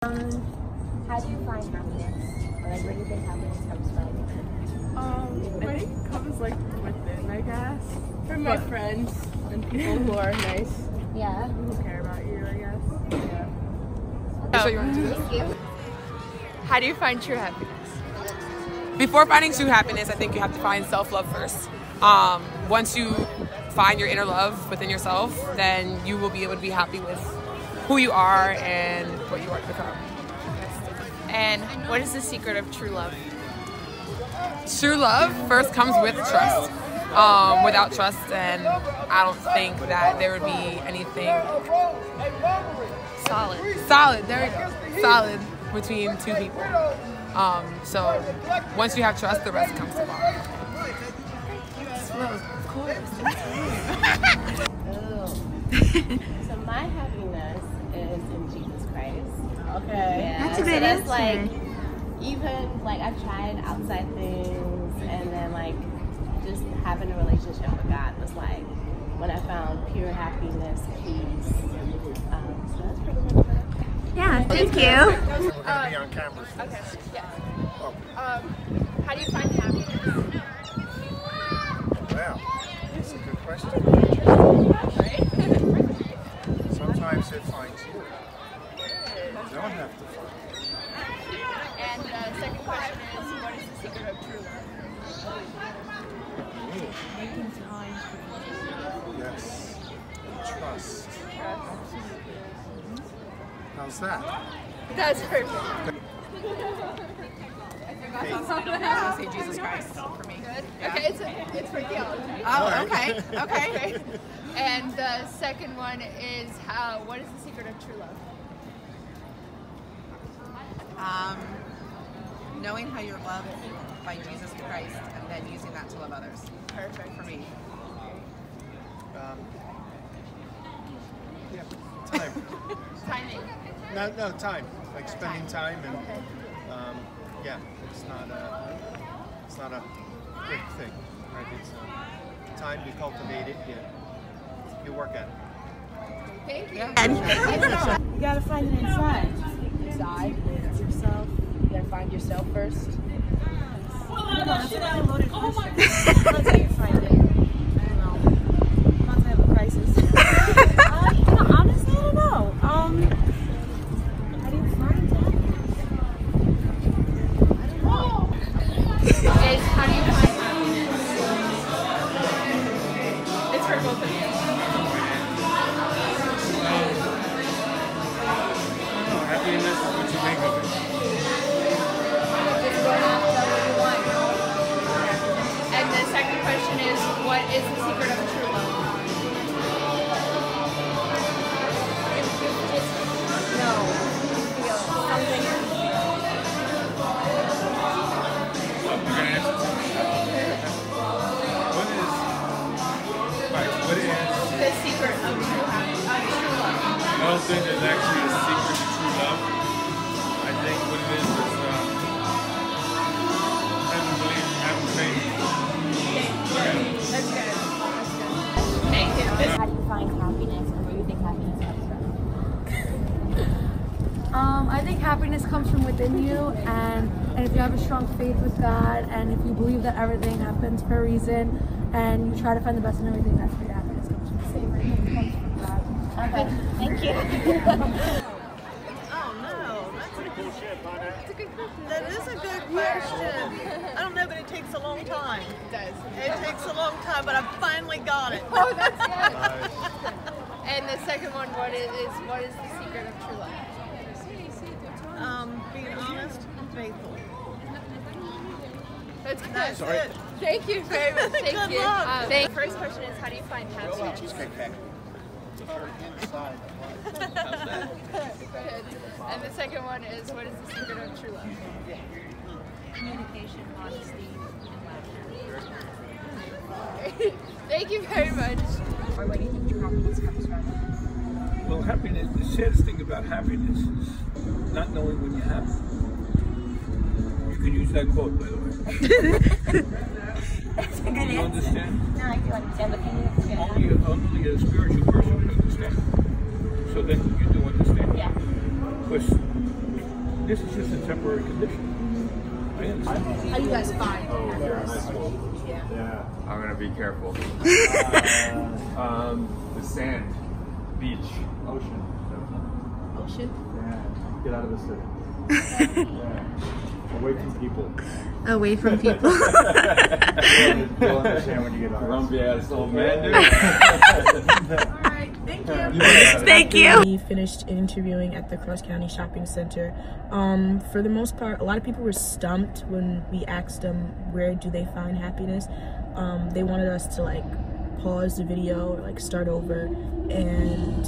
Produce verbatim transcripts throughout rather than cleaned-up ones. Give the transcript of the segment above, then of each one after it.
Um, how do you find happiness? Or like, where do you think happiness comes from? Um, I think it comes like within, I guess. From my what? friends and people who are nice. Yeah. Who care about you, I guess. Yeah. Oh. So you want to do this? Thank you. How do you find true happiness? Before finding true happiness, I think you have to find self-love first. Um, once you find your inner love within yourself, then you will be able to be happy with who you are and what you want to become. And what is the secret of true love? True love first comes with trust. Um, without trust, then I don't think that there would be anything Solid. solid. There we go. Solid between two people. Um, so once you have trust, the rest comes to follow. So my happiness is in Jesus Christ. Okay. Yeah. That's a good so that's answer. like, even like I've tried outside things, and then like just having a relationship with God was like when I found pure happiness, peace. Um, so that's pretty much it. Yeah, thank you. We're going to be on camera. Okay, yeah. Oh, Um, how do you find happiness? wow. That's a good question. Right? Sometimes it finds you. You don't have to find it. And the second question is, what is the secret of true love? Making time for Yes. And trust. How's that? That's perfect. I was gonna say Jesus Christ for me. Good. Okay, it's, it's for theology. Oh, okay, okay. And the second one is, how, what is the secret of true love? Um, knowing how you're loved by Jesus Christ and then using that to love others. Perfect. For me. Um, yeah, time. Timing. No, no, time. Like spending time and um, yeah, it's not a, it's not a quick thing, right? It's a time you cultivate it, you, you work at it. Thank you. You gotta find it inside. Inside, it's yourself. You gotta find yourself first. That's a loaded question. That's how you find it. I don't know. Once I have a crisis. uh, you know, honestly, I don't know. Um, how do you find it? I don't know. Is, how do you find happiness? It's for both of you. Happiness is what you make of it. Just go after what you want. And the second question is, what is the secret of true love? No, feel something. You're gonna answer to me. What is, right, what is, The secret of true happiness, of true love. I don't think there's actually a secret to true love. I think what it is is um, having belief, having faith. That's good. That's good. Thank you. How do you find happiness, and where do you think happiness comes from? Um, I think happiness comes from within you, and, and if you have a strong faith with God, and if you believe that everything happens for a reason, and you try to find the best in everything, that's where your happiness comes from. It comes from God. Okay, thank you. Oh no, that's a, that's a good question. That is a good question. I don't know, but it takes a long time. It does. It takes a long time, but I finally got it. Oh, that's good. And the second one, what is, is what is the secret of true love? Um, being honest and faithful. That's good. That's it. Thank you very much. Thank Good you. luck. Um, thank, first question is, how do you find happiness? Cheesecake factory. Inside. Good. And the second one is, what is the secret of true love? Communication, honesty, and laughter. Thank you very much. Or where do you think true happiness comes from? Well, happiness, the saddest thing about happiness is not knowing when you have it. You can use that quote, by the way. That's a good You answer. understand? No, I do understand, but can you explain that? Only a, only a spiritual person would understand. So then you do understand. Yeah. Because This is just a temporary condition. I understand. How you guys find Oh, happiness? yeah. Yeah. Yeah, I'm gonna be careful. uh, um, the sand, beach, ocean. Ocean? Yeah, get out of the city. Yeah. Away from people. Away from people. You'll understand when you get out. Grumpy ass old man, dude. Alright, thank you. Thank you. We finished interviewing at the Cross County Shopping Center. Um, for the most part, a lot of people were stumped when we asked them where do they find happiness. Um, they wanted us to like pause the video or like start over, and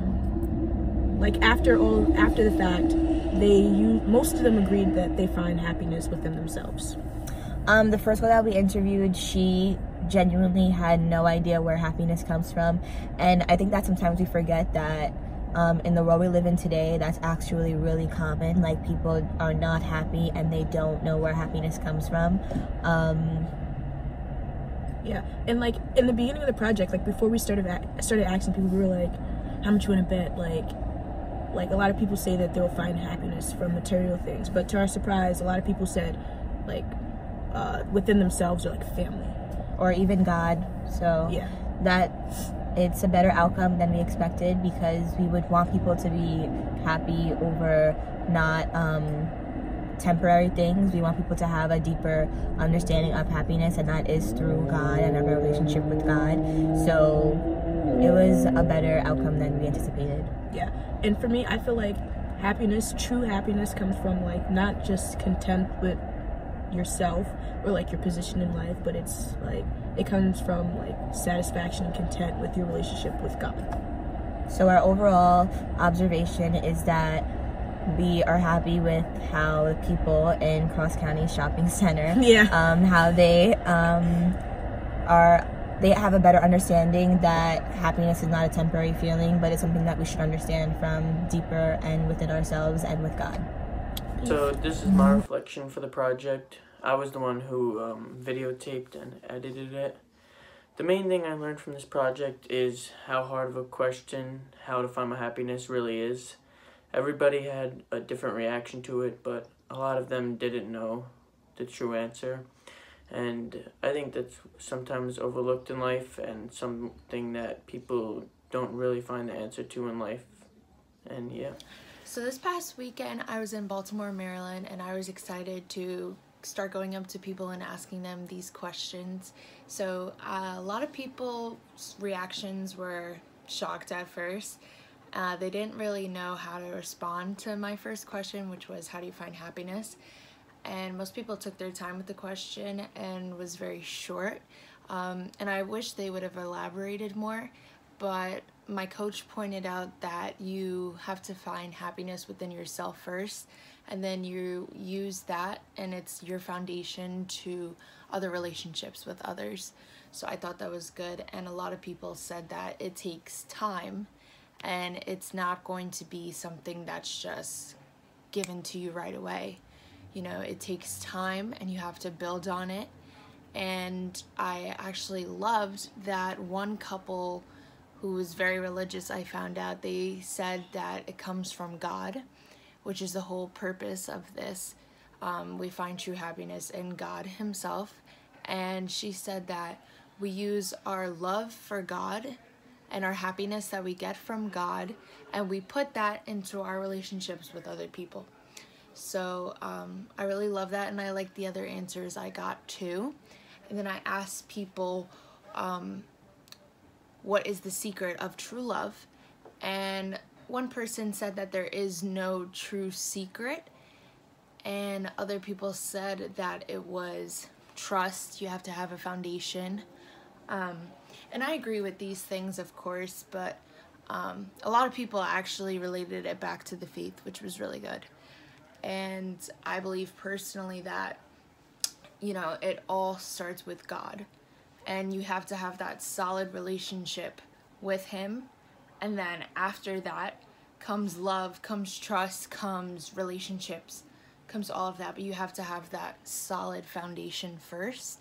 um, like after all, after the fact, they you most of them agreed that they find happiness within themselves. Um, the first one that we interviewed, she genuinely had no idea where happiness comes from, and I think that sometimes we forget that um, in the world we live in today, that's actually really common. Like, people are not happy and they don't know where happiness comes from. Um, yeah, and like in the beginning of the project, like before we started started asking people, we were like, "How much you want to bet?" Like, like a lot of people say that they'll find happiness from material things, but to our surprise, a lot of people said, like, uh, within themselves or like family. or even God. So Yeah. that it's a better outcome than we expected, because we would want people to be happy over not um, temporary things. We want people to have a deeper understanding of happiness, and that is through God and our relationship with God. So it was a better outcome than we anticipated. Yeah, and for me, I feel like happiness, true happiness, comes from like not just content with yourself or like your position in life, but it's like it comes from like satisfaction and content with your relationship with God. So our overall observation is that we are happy with how the people in Cross County Shopping Center, Yeah. um, how they um, are, they have a better understanding that happiness is not a temporary feeling, but it's something that we should understand from deeper and within ourselves and with God. So this is my reflection for the project. I was the one who um, videotaped and edited it. The main thing I learned from this project is how hard of a question how to find my happiness really is. Everybody had a different reaction to it, but a lot of them didn't know the true answer. And I think that's sometimes overlooked in life, and something that people don't really find the answer to in life. And yeah. So this past weekend I was in Baltimore, Maryland, and I was excited to start going up to people and asking them these questions. So uh, a lot of people's reactions were shocked at first. Uh, they didn't really know how to respond to my first question, which was, how do you find happiness? And most people took their time with the question and was very short. Um, and I wish they would have elaborated more, but my coach pointed out that you have to find happiness within yourself first, and then you use that and it's your foundation to other relationships with others. So I thought that was good, and a lot of people said that it takes time and it's not going to be something that's just given to you right away. You know, it takes time and you have to build on it. And I actually loved that one couple who was very religious, I found out, they said that it comes from God, which is the whole purpose of this. Um, we find true happiness in God himself. And she said that we use our love for God and our happiness that we get from God, and we put that into our relationships with other people. So um, I really love that, and I like the other answers I got too. And then I asked people, um, what is the secret of true love? And one person said that there is no true secret, and other people said that it was trust. You have to have a foundation. Um, and I agree with these things, of course, but um, a lot of people actually related it back to the faith, which was really good. And I believe personally that, you know, it all starts with God, and you have to have that solid relationship with him. And then after that comes love, comes trust, comes relationships, comes all of that. But you have to have that solid foundation first.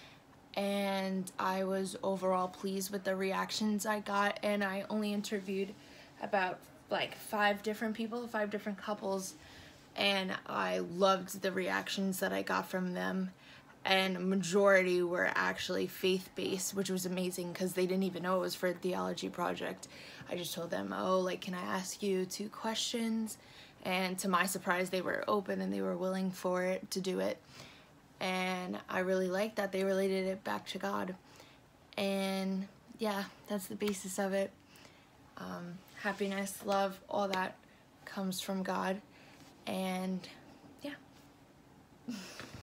And I was overall pleased with the reactions I got, and I only interviewed about like five different people, five different couples, and I loved the reactions that I got from them, and a majority were actually faith-based, which was amazing because they didn't even know it was for a theology project. I just told them, oh, like, can I ask you two questions? And to my surprise, they were open and they were willing for it to do it. And I really liked that they related it back to God. And yeah, that's the basis of it. Um, happiness, love, all that comes from God. And yeah.